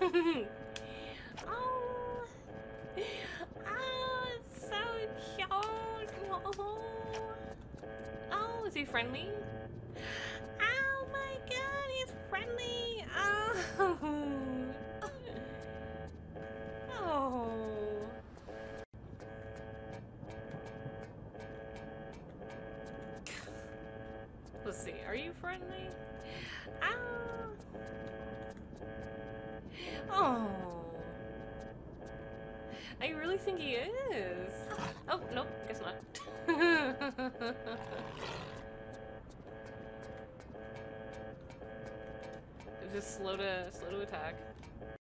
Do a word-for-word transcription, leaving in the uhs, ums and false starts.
Oh, oh, it's so cute. Oh, oh, is he friendly? Oh my god, he's friendly. Oh, oh. Let's see, are you friendly? Ah. Oh. I really think he is. Oh, nope, guess not. Just slow to slow to attack.